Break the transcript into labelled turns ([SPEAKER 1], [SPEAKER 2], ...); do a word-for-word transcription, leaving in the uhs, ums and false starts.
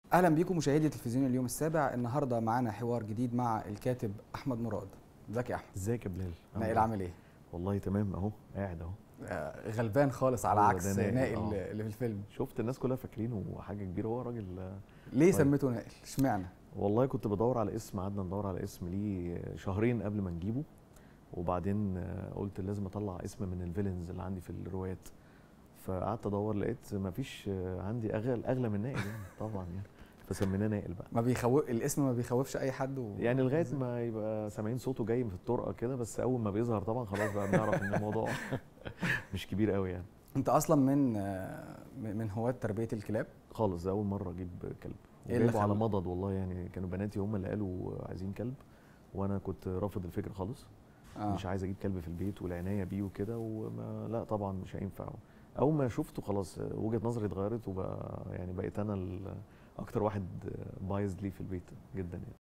[SPEAKER 1] اهلا بيكم مشاهدي تلفزيون اليوم السابع. النهارده معانا حوار جديد مع الكاتب احمد مراد. ازيك يا احمد؟
[SPEAKER 2] ازيك يا بلال؟ عامل
[SPEAKER 1] نائل
[SPEAKER 2] ايه؟
[SPEAKER 1] عامل ايه؟
[SPEAKER 2] والله تمام اهو، قاعد اهو.
[SPEAKER 1] آه، غلبان خالص على
[SPEAKER 2] هو ده
[SPEAKER 1] عكس
[SPEAKER 2] نائل،
[SPEAKER 1] نائل
[SPEAKER 2] اه.
[SPEAKER 1] اللي في الفيلم.
[SPEAKER 2] شفت الناس كلها فاكرينه حاجه كبيره، هو راجل آه،
[SPEAKER 1] ليه
[SPEAKER 2] طيب.
[SPEAKER 1] سميته نائل؟ اشمعنى؟
[SPEAKER 2] والله كنت بدور على اسم، قعدنا ندور على اسم ليه شهرين قبل ما نجيبه. وبعدين آه، قلت لازم اطلع اسم من الفيلنز اللي عندي في الروايات. فقعدت ادور لقيت مفيش آه، عندي اغلى اغلى من نائل يعني طبعا يعني. فسميناه نائل بقى.
[SPEAKER 1] ما بيخوف الاسم، ما بيخوفش اي حد و...
[SPEAKER 2] يعني لغايه ما يبقى سامعين صوته جاي في الطرقه كده، بس اول ما بيظهر طبعا خلاص بقى بنعرف ان الموضوع مش كبير قوي يعني.
[SPEAKER 1] انت اصلا من آه، من هواة تربيه الكلاب؟
[SPEAKER 2] خالص، ده اول مره اجيب كلب.
[SPEAKER 1] ايه اللي
[SPEAKER 2] وجايبه على
[SPEAKER 1] خلى؟
[SPEAKER 2] مضض والله، يعني كانوا بناتي هم اللي قالوا عايزين كلب. وانا كنت رافض الفكره خالص.
[SPEAKER 1] اه
[SPEAKER 2] مش عايز اجيب كلب في البيت والعنايه بيه وكده، وما لا طبعا مش هينفع. اول ما شفته خلاص وجهه نظري اتغيرت، وبقى يعني بقيت انا ال- اكتر واحد بايظ ليه في البيت جدا يعني.